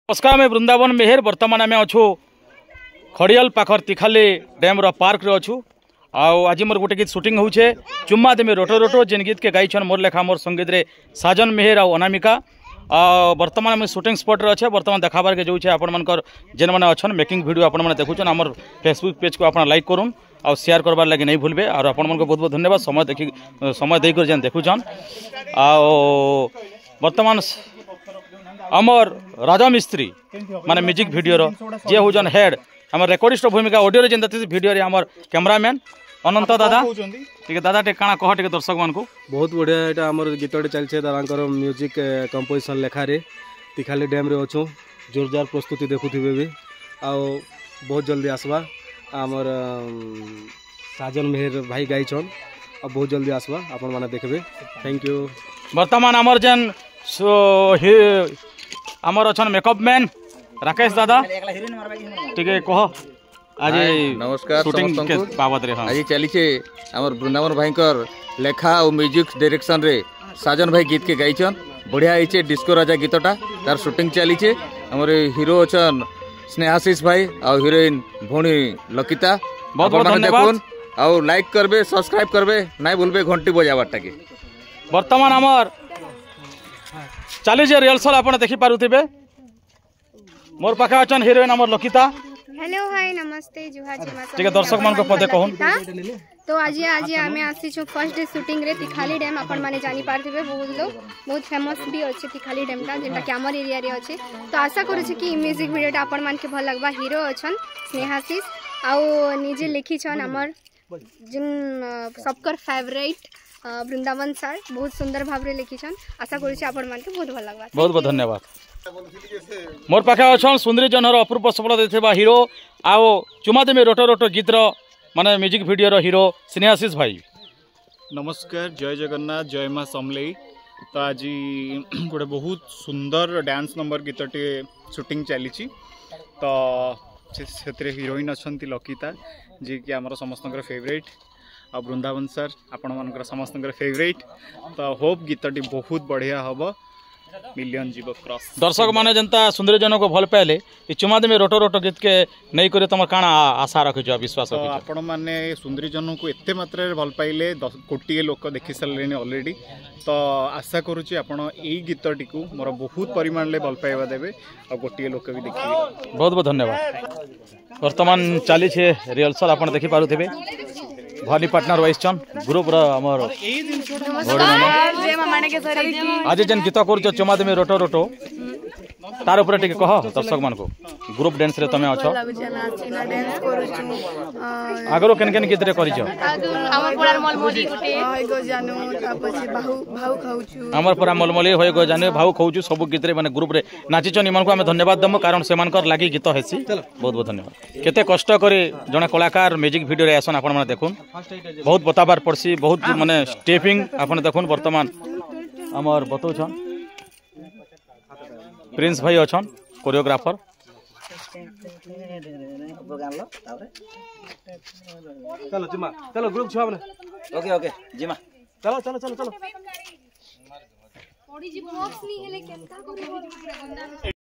नमस्कार मैं वृंदावन मेहर बर्तमान आम अच्छु खड़ियाल पाखर तिखाली डैम पार्क रे अच्छु आज मोर गोटे गीत शूटिंग होचे चुम्मा देमे रोटो रोटो जेन गीत के गायछन मोर लेखा मोर संगीत रे साजन मेहर और अनामिका बर्तमान आम शूटिंग स्पॉट रे अच्छे बर्तमान देखाबार के जाऊे आपंकर जेन मैंने अच्छन मेकिंग वीडियो आपण मैंने देखुन आम फेसबुक पेज को आप लाइक करूँ और शेयर करबार लगे नहीं भूलबे और आपण मन को बहुत बहुत धन्यवाद समय देकर जेन देखुन बर्तमान अमर राजा मिस्त्री माने म्यूजिक वीडियो जे हूँ हेड आम रेकर्डिस्ट भूमिका ऑडियो रे जेनता वीडियो रे आमर कैमरामैन अनंत दादा ठीक दादा टे काना कह टे दर्शक मान को बहुत बढ़िया एटा आमर गीतटे चलछे दादांकर म्यूजिक कंपोजिशन लेखा रे तिखाली डैम रे अछु जोरदार प्रस्तुति देखुथिबे भी आ बहुत जल्दी आसबा आमर साजन मेहर भाई गाइछन आ बहुत जल्दी आसबा आपण माने देखबे थैंक यू। वर्तमान आमर जेन आमर अच्छा मेकअप मैन राकेश दादा ठीक है कह आज नमस्कार शूटिंग के बाबत रे आज चली आमर वृंदावन भाईकर लेखा और म्यूजिक डायरेक्शन रे साजन भाई गीत के गाइछन बढ़िया होइछे डिस्को राजा गीतटा तार शूटिंग चलीछे हमर हीरो अछन स्नेहाशीष भाई और हीरोइन भोनी लकिता बहुत बहुत धन्यवाद और लाइक करबे सब्सक्राइब करबे नहीं भूलबे घंटी बजाबाटा के। वर्तमान आमर चली रिहर्सल आप देखी पारुथिबे मोर पाखे अच्छा हीरोइन आमर लकिता हेलो हाय नमस्ते जुहा जी ठीक है दर्शक मान को पदे कहून तो आज आमे आसी छु फर्स्ट डे शूटिंग रे तिखाली डैम अपन माने जानी पारथिबे बहुत लोग बहुत फेमस भी अछि तिखाली डैम का जेंटा कि हमर एरिया रे अछि तो आशा करू छी कि म्यूजिक वीडियोटा अपन मान के भल लगबा हीरो अछन स्नेहाशीष आ निजे लिखी छन हमर जिन सबकर फेवरेट वृंदावन सर बहुत सुंदर भाव रे लिखी छन आशा करू छी अपन मान के बहुत भल लगबा बहुत बहुत धन्यवाद। मोर पाखे अच्छा सुंदरी जनर अपूर्व सफल देथिबा हीरो आओ चुमा देमे रोटो रोटो गीत रो माने म्यूजिक वीडियो रो हीरो स्नेहाशीष भाई नमस्कार जय जगन्नाथ जय माँ समलेई तो आज गोटे बहुत सुंदर डांस नंबर गीतटे शूटिंग चली तो से हीरोइन अच्छा लकिता जी कि आमर समस्त फेवरेट आ वृंदावन सर आपण मान समस्त फेवरेट तो होप गीतटी बहुत बढ़िया हम मिलियन जीव क्रॉस दर्शक माने जनता सुंदरी जन को भल पाइले चुमा देमे रोटो रोटो गीत के नहीं करे तुम काना आशा रखिछ विश्वास तो आपण माने सुंदरी जन को एते मात्रा रे भल पाइले 10 कोटी लोक देखि सलेनी ऑलरेडी तो आशा करूची आपण एई गीतटी को मोर बहुत परिमाण ले भल पाइबा देबे और गोटी लोक भी देखिबे बहुत बहुत धन्यवाद। वर्तमान चली छे रिहर्सल आपण देखि पारुथिबे भानी पार्टनर वाइस चन ग्रुप रो हमर आज जेन गीत कर चुमा देमे रोटो रोटो तार ऊपर टिके कह दर्शक मान को ग्रुप डांस रे तमे अछो आगरो केन केन गीत रे करिछ हमर पूरा मलमली होय गो जाने भाऊ खाउछु सब गीत रे माने ग्रुप रे नाचिछ निमन को हम धन्यवाद दम कारण सेमान कर लागी गीत हेसी बहुत बहुत धन्यवाद। केते कष्ट करे जने कलाकार म्यूजिक वीडियो रे आसन आपण माने देखुन बहुत बताबार पड़सी बहुत माने स्टेपिंग आपण देखुन वर्तमान हमर बतौछन प्रिंस भाई अच्छन कोरियोग्राफर चलो जिमा चलो ग्रुप छुआ माने ओके ओके जिमा चलो चलो चलो चलो